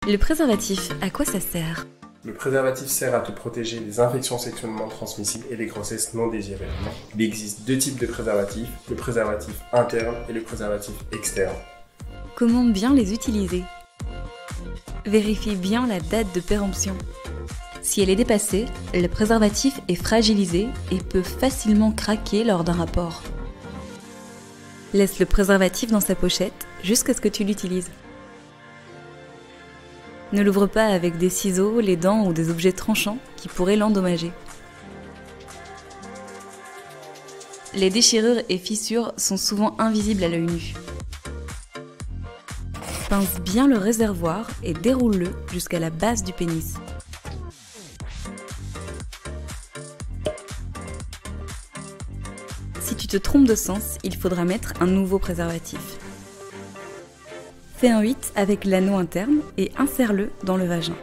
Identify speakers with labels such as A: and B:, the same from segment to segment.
A: Le préservatif, à quoi ça sert?
B: Le préservatif sert à te protéger des infections sexuellement transmissibles et des grossesses non désirées. Il existe deux types de préservatifs, le préservatif interne et le préservatif externe.
A: Comment bien les utiliser? Vérifie bien la date de péremption. Si elle est dépassée, le préservatif est fragilisé et peut facilement craquer lors d'un rapport. Laisse le préservatif dans sa pochette jusqu'à ce que tu l'utilises. Ne l'ouvre pas avec des ciseaux, les dents ou des objets tranchants qui pourraient l'endommager. Les déchirures et fissures sont souvent invisibles à l'œil nu. Pince bien le réservoir et déroule-le jusqu'à la base du pénis. Si tu te trompes de sens, il faudra mettre un nouveau préservatif. Fais un 8 avec l'anneau interne et insère-le dans le vagin.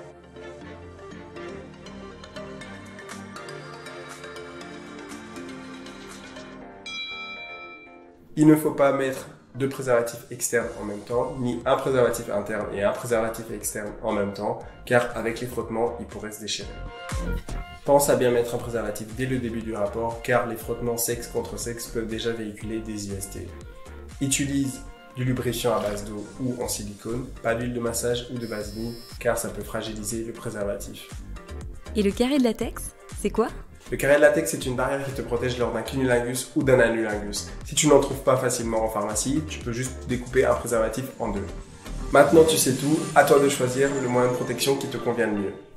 B: Il ne faut pas mettre deux préservatifs externes en même temps, ni un préservatif interne et un préservatif externe en même temps, car avec les frottements, ils pourraient se déchirer. Pense à bien mettre un préservatif dès le début du rapport, car les frottements sexe contre sexe peuvent déjà véhiculer des IST. Utilise du lubrifiant à base d'eau ou en silicone, pas d'huile de massage ou de vaseline, car ça peut fragiliser le préservatif.
A: Et le carré de latex, c'est quoi?
B: Le carré de latex est une barrière qui te protège lors d'un cunnilingus ou d'un anulingus. Si tu n'en trouves pas facilement en pharmacie, tu peux juste découper un préservatif en deux. Maintenant tu sais tout, à toi de choisir le moyen de protection qui te convient le mieux.